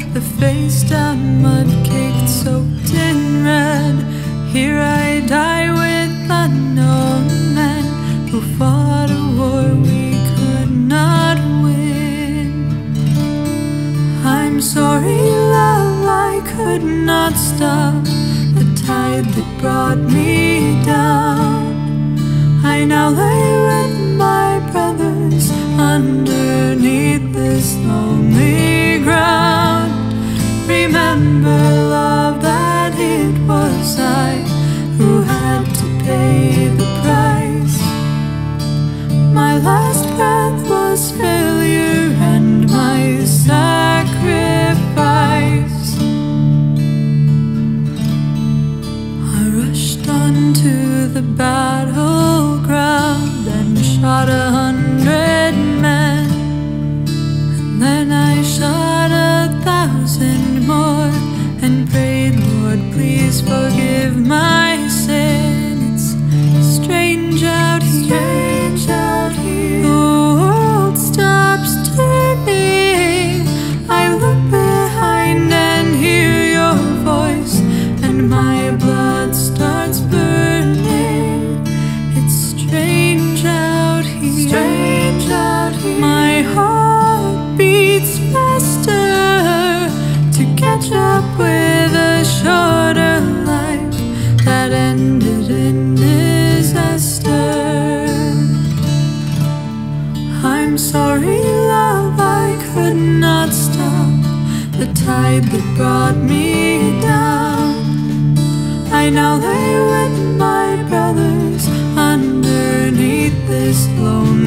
the face down, mud-caked, soaked in red. Here I die with unknown men who fought a war we could not win. I'm sorry, love, I could not stop the tide that brought me down. I now lay with my brothers underneath this lonely ground. Remember, love, that it was I who had to pay the price. My last breath was failure and my sacrifice. I rushed onto the battleground and shot 100 men, and then I shot 1,000 more and prayed, Lord, please forgive my sin. It's strange out here, the world stops turning. I look behind and hear your voice, and my blood starts burning. It's strange out here, my heart beats faster to catch up with a shorter life that ended in disaster. I'm sorry, love, I could not stop the tide that brought me down. I now lay with my brothers underneath this lonely